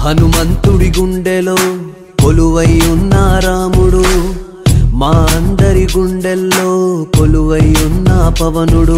హనుమంతుడి గుండెలో కొలువై ఉన్న రాముడు, మా అందరి గుండెల్లో కొలువై ఉన్న పవనుడు.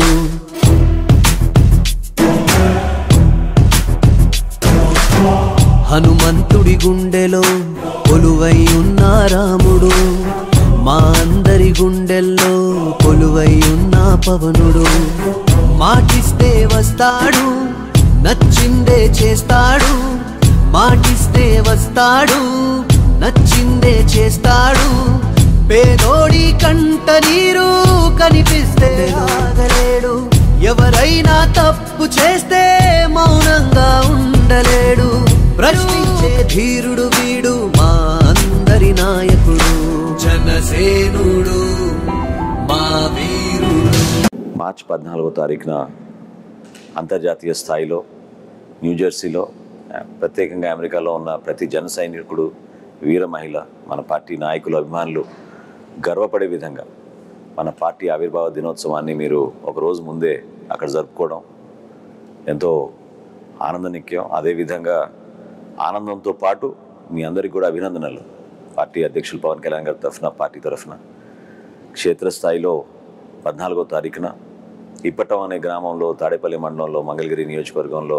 హనుమంతుడి గుండెలో కొలువై ఉన్న రాముడు, మా అందరి గుండెల్లో కొలువై ఉన్న పవనుడు. మాటిస్తే వస్తాడు, నచ్చిందే చేస్తాడు. మాటిస్తే వస్తాడు, నచ్చిందే చేస్తాడు. పేదోడి కంట నీరు కనిపిస్తే ఆగలేడు. ఎవరైనా తప్పు చేస్తే మౌనంగా ఉండలేడు. ప్రశ్నించే ధీరుడు వీడు, మా అందరి నాయకుడు, జనసేనుడు, మా వీరుడు. మార్చి 14వ తారీఖున అంతర్జాతీయ స్థాయిలో న్యూజెర్సీలో, ప్రత్యేకంగా అమెరికాలో ఉన్న ప్రతి జన సైనికుడు, వీర మహిళ, మన పార్టీ నాయకులు, అభిమానులు గర్వపడే విధంగా మన పార్టీ ఆవిర్భావ దినోత్సవాన్ని మీరు ఒకరోజు ముందే అక్కడ జరుపుకోవడం ఎంతో ఆనందనిక్యం. అదేవిధంగా ఆనందంతో పాటు మీ అందరికీ కూడా అభినందనలు. పార్టీ అధ్యక్షులు పవన్ కళ్యాణ్ గారి తరఫున, పార్టీ తరఫున క్షేత్రస్థాయిలో 14వ తారీఖున ఇప్పటం అనే గ్రామంలో, తాడేపల్లి మండలంలో, మంగళగిరి నియోజకవర్గంలో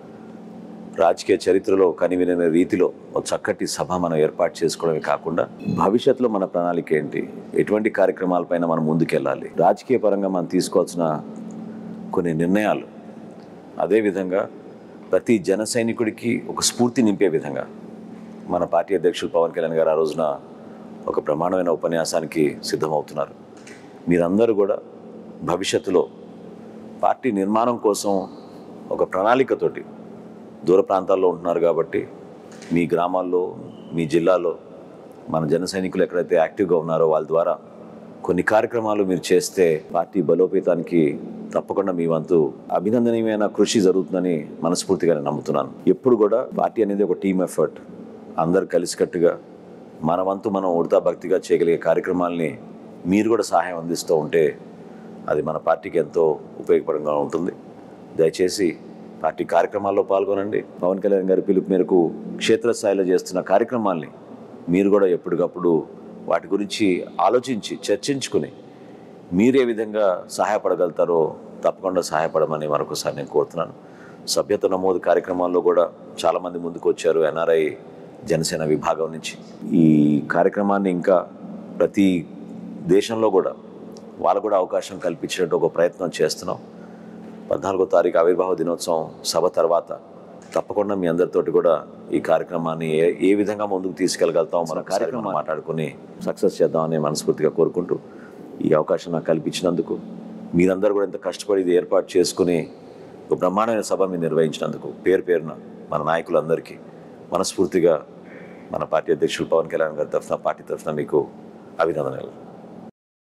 రాజకీయ చరిత్రలో కనివిన రీతిలో ఒక చక్కటి సభ మనం ఏర్పాటు చేసుకోవడమే కాకుండా భవిష్యత్తులో మన ప్రణాళిక ఏంటి, ఎటువంటి కార్యక్రమాలపైన మనం ముందుకెళ్ళాలి, రాజకీయ పరంగా మనం తీసుకోవాల్సిన కొన్ని నిర్ణయాలు, అదేవిధంగా ప్రతి జన సైనికుడికి ఒక స్ఫూర్తి నింపే విధంగా మన పార్టీ అధ్యక్షులు పవన్ కళ్యాణ్ గారు ఆ రోజున ఒక బ్రహ్మాండమైన ఉపన్యాసానికి సిద్ధమవుతున్నారు. మీరందరూ కూడా భవిష్యత్తులో పార్టీ నిర్మాణం కోసం ఒక ప్రణాళికతోటి దూర ప్రాంతాల్లో ఉంటున్నారు కాబట్టి మీ గ్రామాల్లో, మీ జిల్లాలో మన జన సైనికులు ఎక్కడైతే యాక్టివ్గా ఉన్నారో వాళ్ళ ద్వారా కొన్ని కార్యక్రమాలు మీరు చేస్తే పార్టీ బలోపేతానికి తప్పకుండా మీ వంతు అభినందనీయమైన కృషి జరుగుతుందని మనస్ఫూర్తిగా నమ్ముతున్నాను. ఎప్పుడు కూడా పార్టీ అనేది ఒక టీమ్ ఎఫర్ట్. అందరు కలిసికట్టుగా మన వంతు మనం ఉడతా భక్తిగా చేయగలిగే కార్యక్రమాలని మీరు కూడా సహాయం అందిస్తూ ఉంటే అది మన పార్టీకి ఎంతో ఉపయోగపరంగా ఉంటుంది. దయచేసి పార్టీ కార్యక్రమాల్లో పాల్గొనండి. పవన్ కళ్యాణ్ గారి పిలుపు మేరకు క్షేత్రస్థాయిలో చేస్తున్న కార్యక్రమాల్ని మీరు కూడా ఎప్పటికప్పుడు వాటి గురించి ఆలోచించి చర్చించుకుని మీరే విధంగా సహాయపడగలుగుతారో తప్పకుండా సహాయపడమని మరొకసారి నేను కోరుతున్నాను. సభ్యత నమోదు కార్యక్రమాల్లో కూడా చాలామంది ముందుకు వచ్చారు ఎన్ఆర్ఐ జనసేన విభాగం నుంచి. ఈ కార్యక్రమాన్ని ఇంకా ప్రతి దేశంలో కూడా వాళ్ళకు కూడా అవకాశం కల్పించేటట్టు ఒక ప్రయత్నం చేస్తున్నాం. 14వ తారీఖు ఆవిర్భావ దినోత్సవం సభ తర్వాత తప్పకుండా మీ అందరితోటి కూడా ఈ కార్యక్రమాన్ని ఏ విధంగా ముందుకు తీసుకెళ్ళగలుగుతాం మన కార్యక్రమం మాట్లాడుకుని సక్సెస్ చేద్దామని మనస్ఫూర్తిగా కోరుకుంటూ ఈ అవకాశం నాకు కల్పించినందుకు, మీరందరూ కూడా ఇంత కష్టపడి ఇది ఏర్పాటు చేసుకుని ఒక బ్రహ్మాండమైన సభ మీరు నిర్వహించినందుకు పేరు పేరున మన నాయకులందరికీ మనస్ఫూర్తిగా మన పార్టీ అధ్యక్షుడు పవన్ కళ్యాణ్ గారి తరఫున, పార్టీ తరఫున మీకు అభినందనలు.